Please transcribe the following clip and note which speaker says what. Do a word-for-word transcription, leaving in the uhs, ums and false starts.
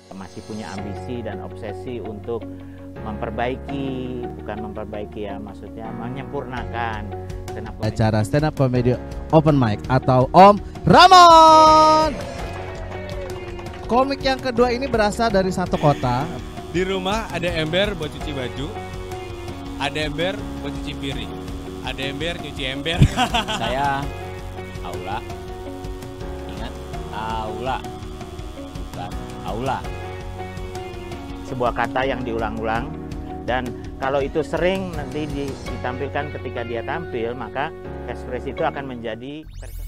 Speaker 1: masih punya ambisi dan obsesi untuk memperbaiki, bukan memperbaiki ya, maksudnya menyempurnakan stand up comedy.
Speaker 2: Acara stand up comedy open mic atau Om Ramon. Komik yang kedua ini berasal dari satu kota.
Speaker 3: Di rumah ada ember buat cuci baju, ada ember buat cuci piring, ada ember nyuci ember.
Speaker 4: Saya Aula. Ingat, Aula. Bukan Aula.
Speaker 1: Sebuah kata yang diulang-ulang, dan kalau itu sering nanti ditampilkan ketika dia tampil, maka ekspresi itu akan menjadi